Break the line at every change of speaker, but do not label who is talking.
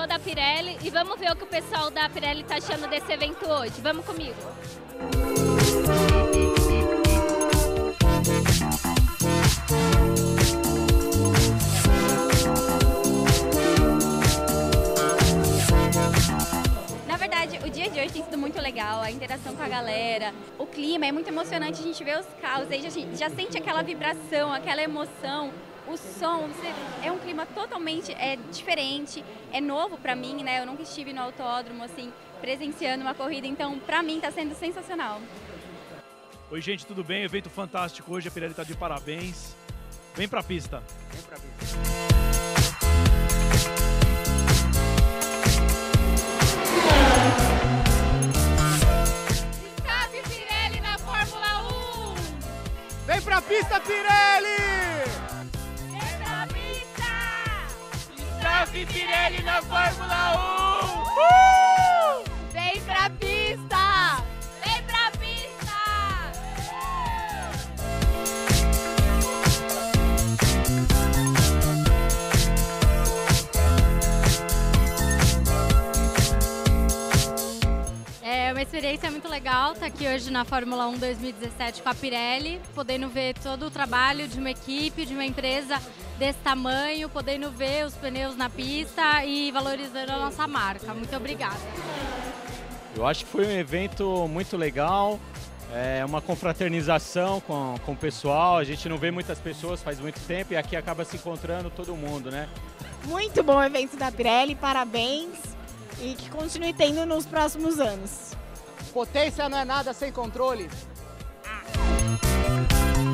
sou da Pirelli e vamos ver o que o pessoal da Pirelli está achando desse evento hoje. Vamos comigo.
Na verdade, o dia de hoje tem sido muito legal, a interação com a galera, o clima é muito emocionante, a gente vê os carros, aí a gente já sente aquela vibração, aquela emoção, o som, é um clima totalmente diferente, é novo pra mim, né? Eu nunca estive no autódromo, assim, presenciando uma corrida, então pra mim tá sendo sensacional.
Oi gente, tudo bem? Evento fantástico hoje, a Pirelli tá de parabéns. Vem pra pista.
Vem pra pista.
Stop Pirelli na Fórmula 1!
Vem pra pista, Pirelli!
Vem pra pista!
Stop Pirelli na Fórmula 1!
Vem pra pista! Vem pra pista!
É uma experiência muito legal estar aqui hoje na Fórmula 1 2017 com a Pirelli, podendo ver todo o trabalho de uma equipe, de uma empresa desse tamanho, podendo ver os pneus na pista e valorizando a nossa marca. Muito obrigada.
Eu acho que foi um evento muito legal, uma confraternização com o pessoal, a gente não vê muitas pessoas faz muito tempo e aqui acaba se encontrando todo mundo, né?
Muito bom evento da Pirelli, parabéns e que continue tendo nos próximos anos.
Potência não é nada sem controle.